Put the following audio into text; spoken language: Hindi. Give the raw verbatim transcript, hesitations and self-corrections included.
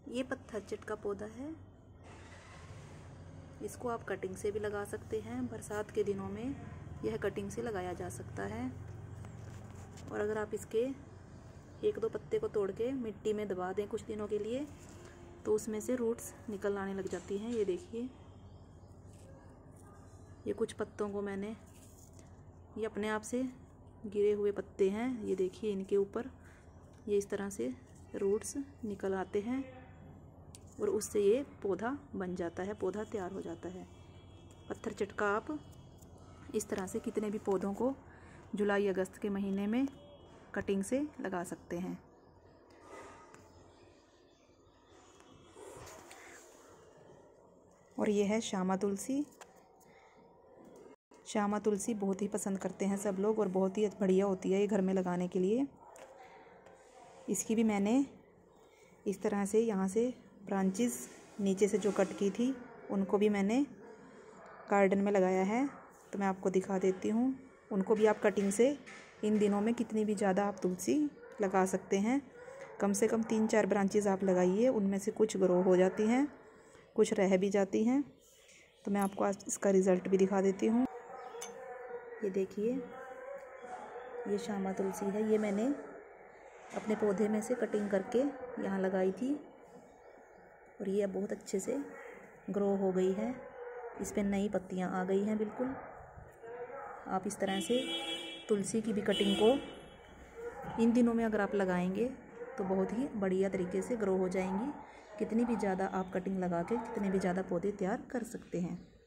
ये पत्थर चट का पौधा है। इसको आप कटिंग से भी लगा सकते हैं। बरसात के दिनों में यह कटिंग से लगाया जा सकता है। और अगर आप इसके एक दो पत्ते को तोड़ के मिट्टी में दबा दें कुछ दिनों के लिए तो उसमें से रूट्स निकल आने लग जाती हैं। ये देखिए, ये कुछ पत्तों को मैंने, ये अपने आप से गिरे हुए पत्ते हैं। ये देखिए, इनके ऊपर ये इस तरह से रूट्स निकल आते हैं और उससे ये पौधा बन जाता है, पौधा तैयार हो जाता है। पत्थर चटका आप इस तरह से कितने भी पौधों को जुलाई अगस्त के महीने में कटिंग से लगा सकते हैं। और ये है श्यामा तुलसी। श्यामा तुलसी बहुत ही पसंद करते हैं सब लोग और बहुत ही बढ़िया होती है ये घर में लगाने के लिए। इसकी भी मैंने इस तरह से यहाँ से ब्रांचेस नीचे से जो कट की थी उनको भी मैंने गार्डन में लगाया है। तो मैं आपको दिखा देती हूँ। उनको भी आप कटिंग से इन दिनों में कितनी भी ज़्यादा आप तुलसी लगा सकते हैं। कम से कम तीन चार ब्रांचेस आप लगाइए, उनमें से कुछ ग्रो हो जाती हैं, कुछ रह भी जाती हैं। तो मैं आपको आज इसका रिज़ल्ट भी दिखा देती हूँ। ये देखिए, ये श्यामा तुलसी है। ये मैंने अपने पौधे में से कटिंग करके यहाँ लगाई थी और ये बहुत अच्छे से ग्रो हो गई है। इस पर नई पत्तियाँ आ गई हैं बिल्कुल। आप इस तरह से तुलसी की भी कटिंग को इन दिनों में अगर आप लगाएंगे तो बहुत ही बढ़िया तरीके से ग्रो हो जाएंगी। कितनी भी ज़्यादा आप कटिंग लगा के कितने भी ज़्यादा पौधे तैयार कर सकते हैं।